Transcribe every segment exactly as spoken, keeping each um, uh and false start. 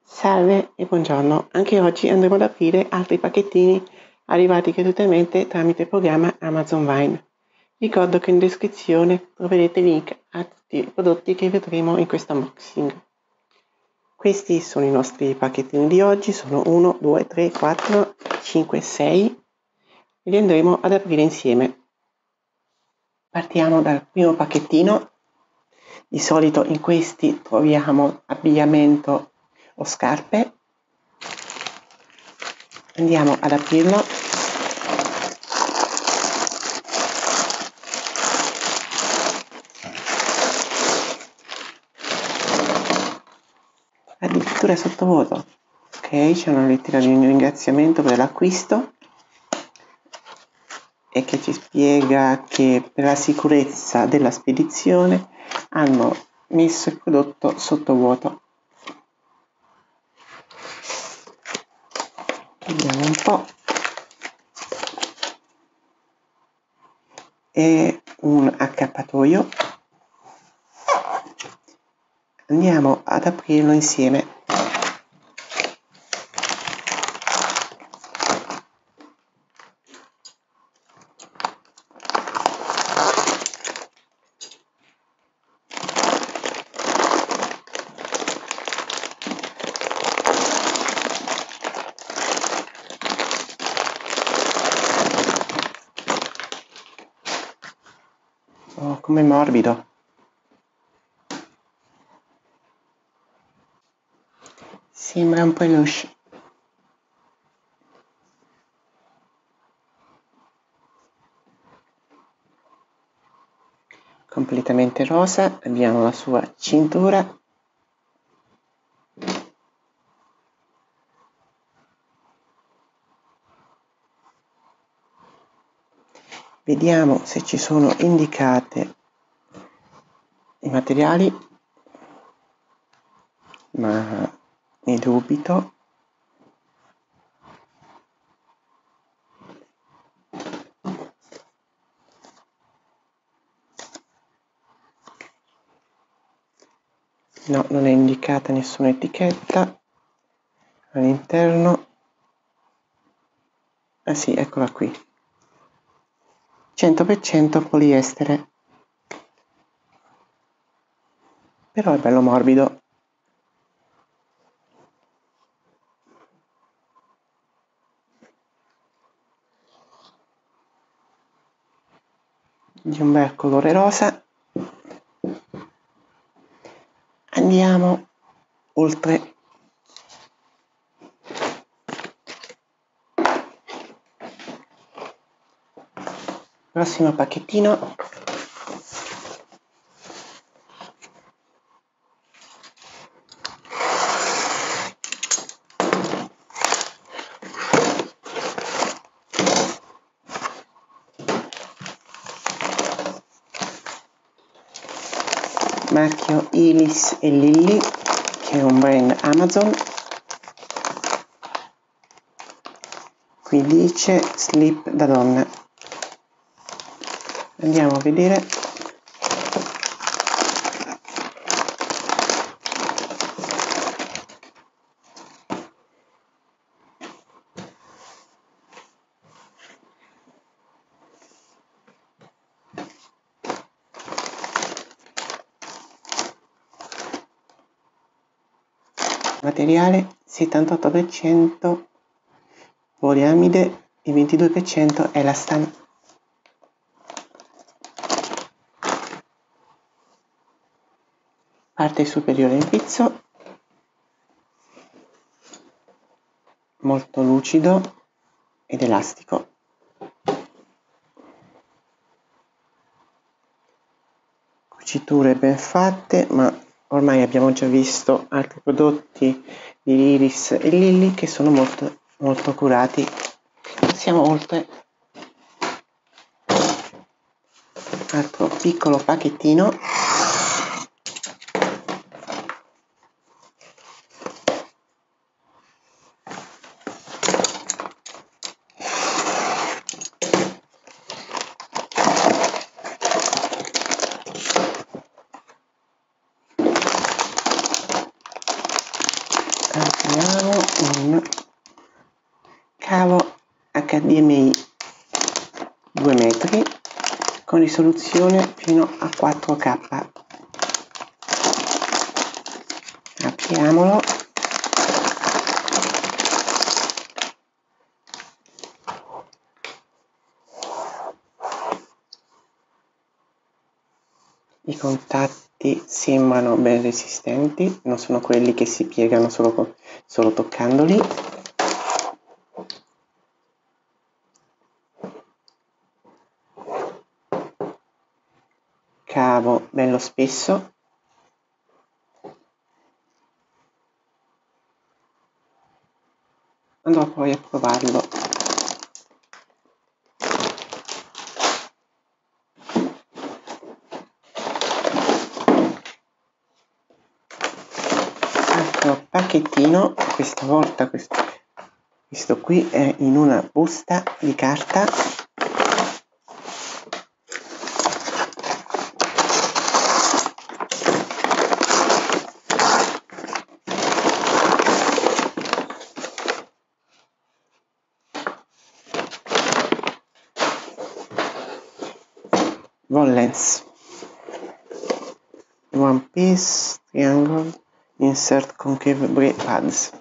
Salve e buongiorno, anche oggi andremo ad aprire altri pacchettini arrivati gratuitamente tramite il programma Amazon Vine. Ricordo che in descrizione troverete link a tutti i prodotti che vedremo in questo unboxing. Questi sono i nostri pacchettini di oggi, sono uno, due, tre, quattro, cinque, sei e li andremo ad aprire insieme. Partiamo dal primo pacchettino. Di solito in questi troviamo abbigliamento o scarpe. Andiamo ad aprirlo. Addirittura sottovuoto. Ok, c'è una lettera di ringraziamento per l'acquisto e che ci spiega che per la sicurezza della spedizione hanno messo il prodotto sottovuoto. Vediamo un po'. E un accappatoio. Andiamo ad aprirlo insieme. Oh, com'è morbido. Sembra un peluche. Completamente rosa, abbiamo la sua cintura. Vediamo se ci sono indicate i materiali, ma ne dubito. No, non è indicata nessuna etichetta all'interno. Ah sì, eccola qui. cento per cento poliestere. Però è bello morbido. Di un bel colore rosa. Andiamo oltre. Prossimo pacchettino. Marchio Iris e Lilly, che è un brand Amazon. Qui dice slip da donna. Andiamo a vedere. Materiale settantotto per cento poliamide e ventidue per cento elastan. Parte superiore in pizzo, molto lucido ed elastico. Cuciture ben fatte, ma ormai abbiamo già visto altri prodotti di Iris e Lilly che sono molto molto curati. Passiamo oltre. Altro piccolo pacchettino. abbiamo un cavo H D M I due metri con risoluzione fino a quattro K. Apriamolo. I contatti sembrano ben resistenti, non sono quelli che si piegano solo, con, solo toccandoli. Cavo bello spesso. Andrò poi a provarlo. Altro pacchettino, questa volta questo, questo qui è in una busta di carta. Wollens One Piece Triangle Insert Concave Brake Pads.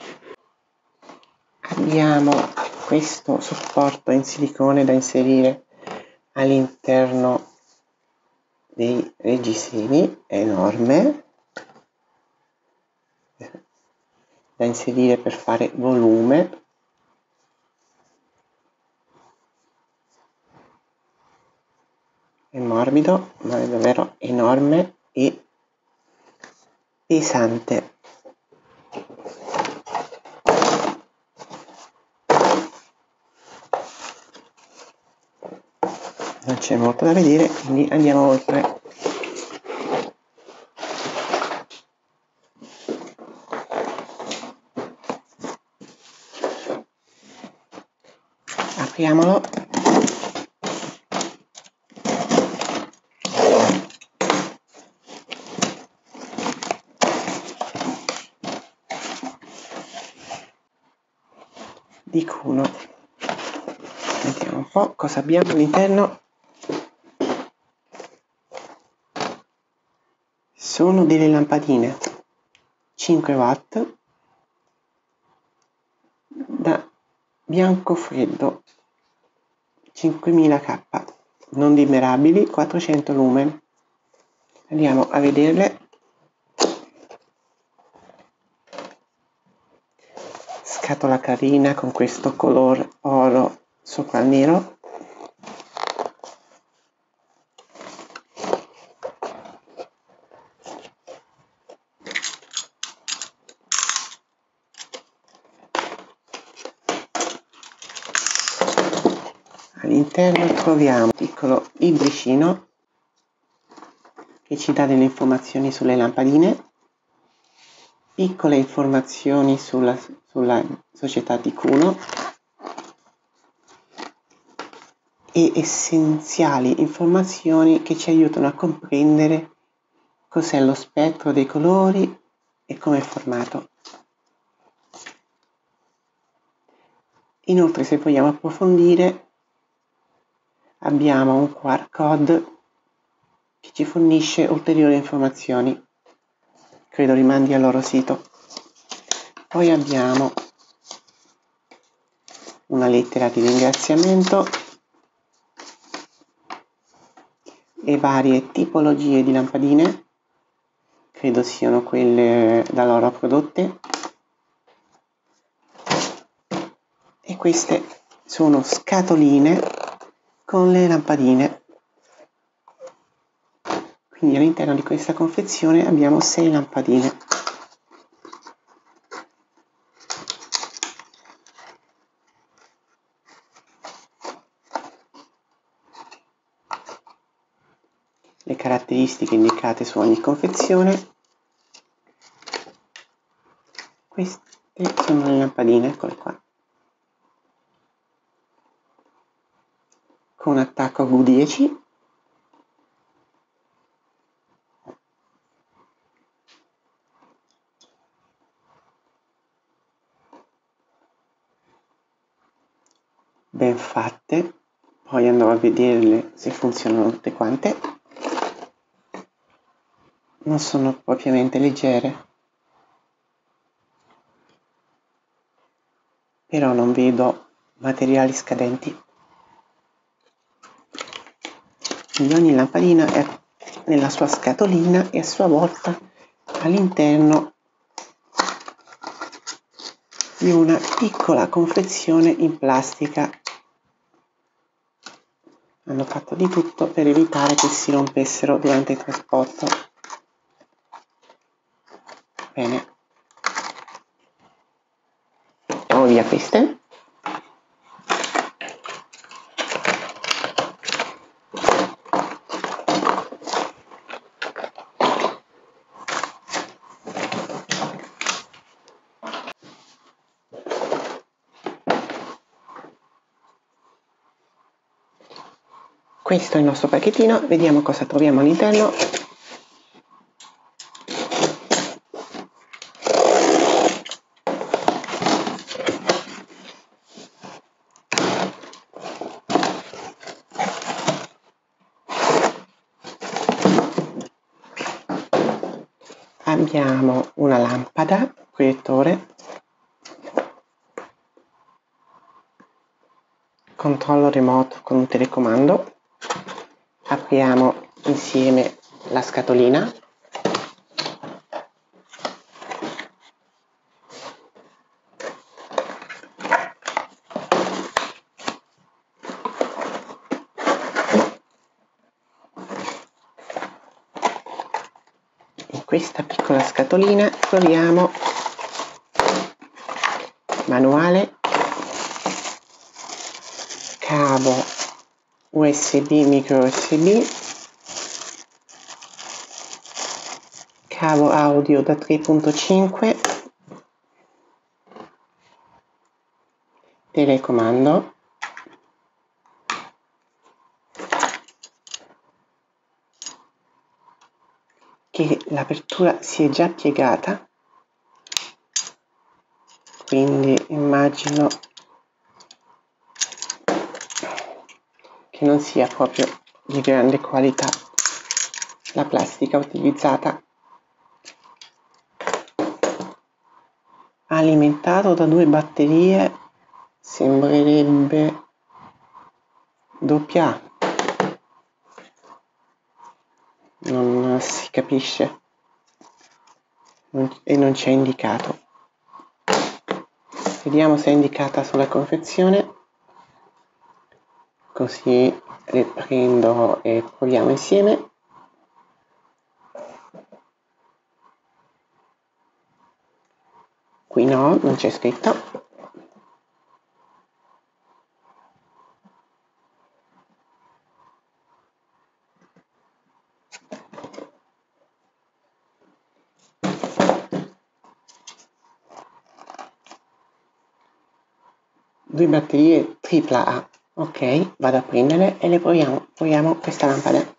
Abbiamo questo supporto in silicone da inserire all'interno dei reggiseni, è enorme, da inserire per fare volume. È morbido, ma è davvero enorme e pesante. Non c'è molto da vedere, quindi andiamo oltre. Apriamolo. Dicuno. Vediamo un po' cosa abbiamo all'interno. Sono delle lampadine cinque watt da bianco freddo cinquemila K, non dimmerabili, quattrocento lumen. Andiamo a vederle. Scatola carina con questo color oro sopra il nero. All'interno troviamo un piccolo libricino che ci dà delle informazioni sulle lampadine, piccole informazioni sulla, sulla società Dicuno e essenziali informazioni che ci aiutano a comprendere cos'è lo spettro dei colori e come è formato. Inoltre, se vogliamo approfondire, abbiamo un Q R code che ci fornisce ulteriori informazioni, credo rimandi al loro sito. Poi abbiamo una lettera di ringraziamento e varie tipologie di lampadine, credo siano quelle da loro prodotte, e queste sono scatoline con le lampadine. Quindi all'interno di questa confezione abbiamo sei lampadine. Le caratteristiche indicate su ogni confezione. Queste sono le lampadine, eccole qua, con attacco V dieci. ben fatte, poi andrò a vederle se funzionano tutte quante. Non sono propriamente leggere, però non vedo materiali scadenti. Quindi ogni lampadina è nella sua scatolina e a sua volta all'interno di una piccola confezione in plastica. Hanno fatto di tutto per evitare che si rompessero durante il trasporto. Bene, mettiamo via queste. Questo è il nostro pacchettino, vediamo cosa troviamo all'interno. Abbiamo una lampada, proiettore, controllo remoto con un telecomando. Apriamo insieme la scatolina. In questa piccola scatolina troviamo manuale, cavo U S B, micro U S B, cavo audio da tre punto cinque, telecomando, che l'apertura si è già piegata, quindi immagino che non sia proprio di grande qualità la plastica utilizzata. Alimentato da due batterie, sembrerebbe doppia A, non si capisce e non c'è indicato. Vediamo se è indicata sulla confezione, così riprendo e proviamo insieme. Qui no, non c'è scritto. Due batterie tripla A. Ok, vado a prendere e le proviamo. Proviamo questa lampada.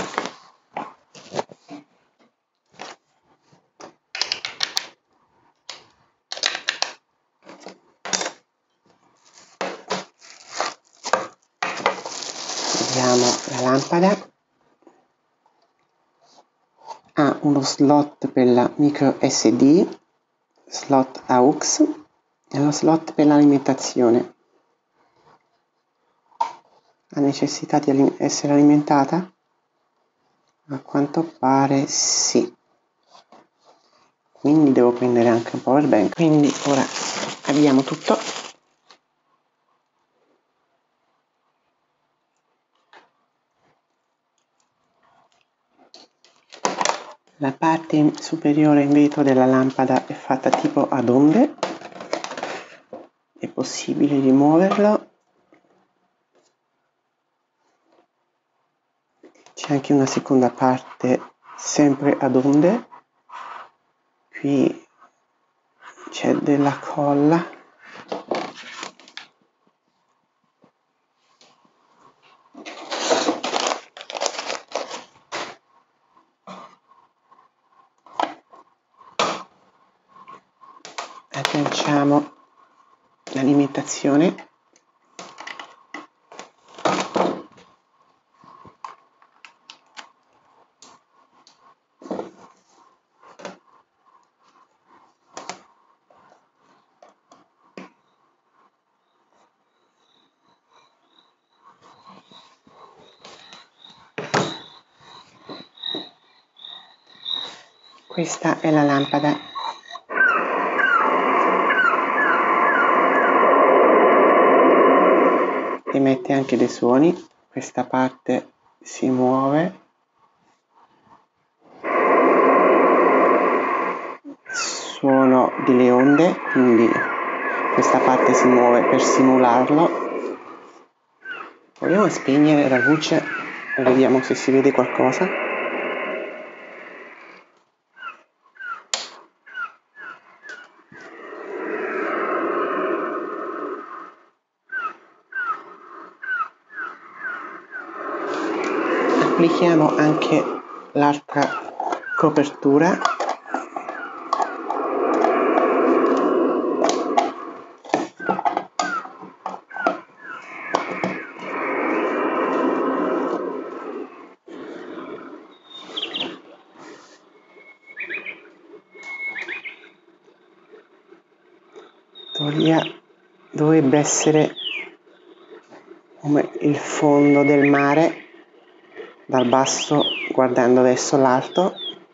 Vediamo la lampada. Ha uno slot per la micro S D, slot A U X e lo slot per l'alimentazione. Ha necessità di essere alimentata? A quanto pare sì. Quindi devo prendere anche un power bank. Quindi ora abbiamo tutto. La parte superiore in vetro della lampada è fatta tipo ad onde. È possibile rimuoverlo. C'è anche una seconda parte sempre ad onde. Qui c'è della colla. Agganciamo l'alimentazione. Questa è la lampada. Emette anche dei suoni. Questa parte si muove. Suono delle onde, quindi questa parte si muove per simularlo. Proviamo a spegnere la luce e vediamo se si vede qualcosa. Applichiamo anche l'altra copertura. Teoria dovrebbe essere come il fondo del mare, dal basso guardando verso l'alto.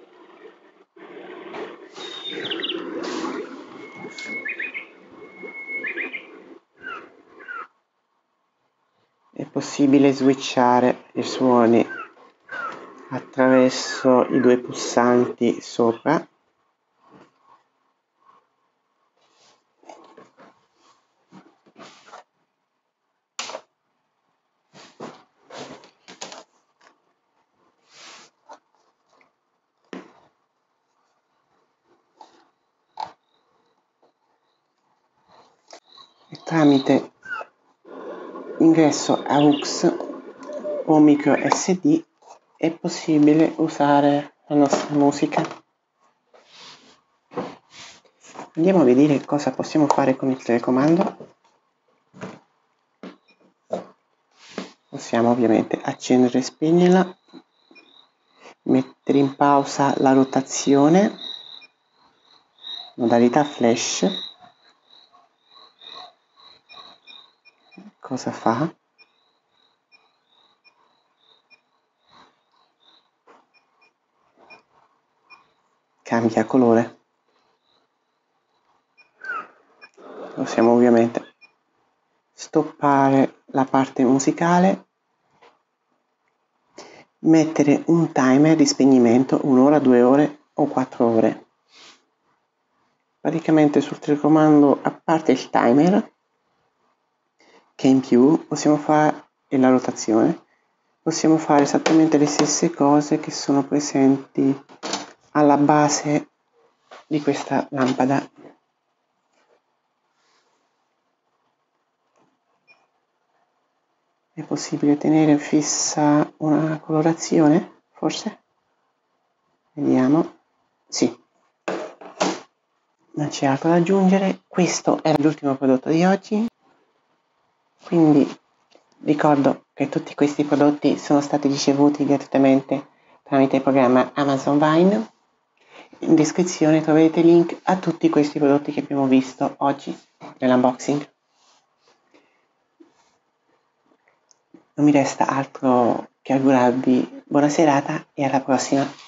È possibile switchare i suoni attraverso i due pulsanti sopra. E tramite ingresso A U X o micro S D è possibile usare la nostra musica. Andiamo a vedere cosa possiamo fare con il telecomando. Possiamo ovviamente accendere e spegnerla, mettere in pausa la rotazione, modalità flash. Cosa fa? Cambia colore. Possiamo ovviamente stoppare la parte musicale, mettere un timer di spegnimento, un'ora, due ore o quattro ore. Praticamente sul telecomando, a parte il timer, che in più possiamo fare e la rotazione, possiamo fare esattamente le stesse cose che sono presenti alla base di questa lampada. È possibile tenere fissa una colorazione, forse? Vediamo. Sì. Non c'è altro da aggiungere. Questo era l'ultimo prodotto di oggi. Quindi ricordo che tutti questi prodotti sono stati ricevuti gratuitamente tramite il programma Amazon Vine. In descrizione troverete link a tutti questi prodotti che abbiamo visto oggi nell'unboxing. Non mi resta altro che augurarvi buona serata e alla prossima.